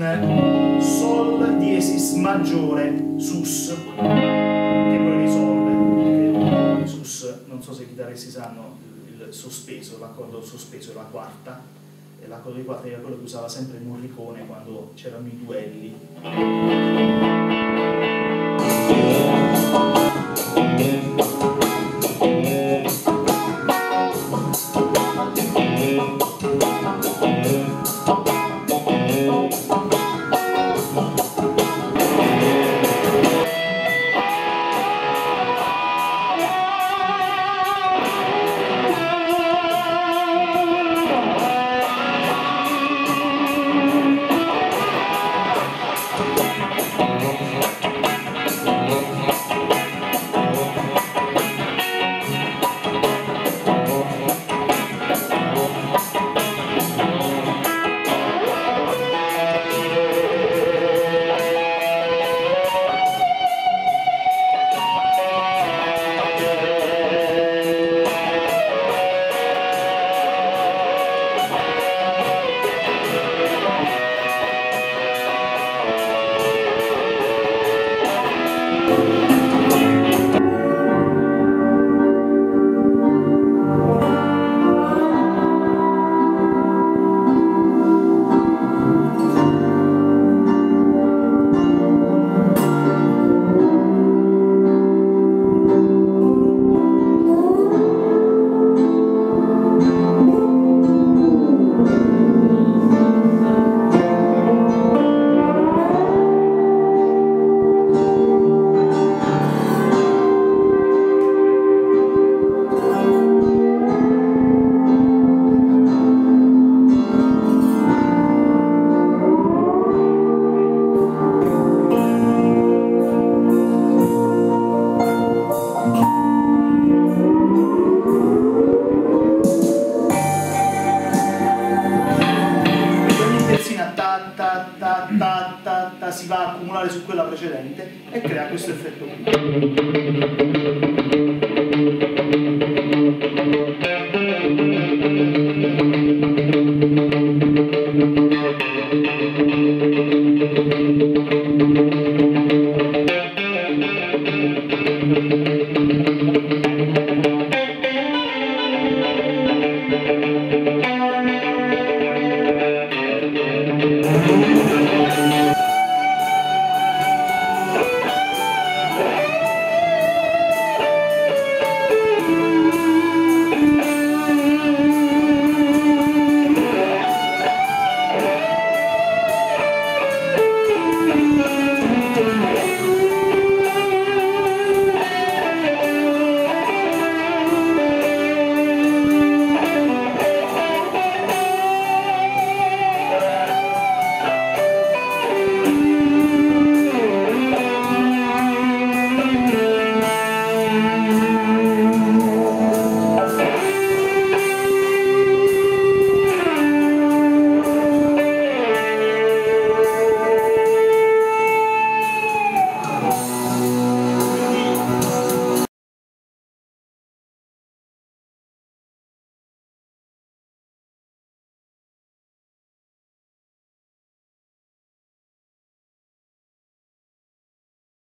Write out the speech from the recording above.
un Sol diesis maggiore, sus, che poi risolve, perché sus, non so se i chitarristi sanno, il sospeso, l'accordo sospeso è la quarta, e l'accordo di quarta era quello che usava sempre Morricone quando c'erano i duelli. Si va a accumulare su quella precedente e crea questo effetto qui.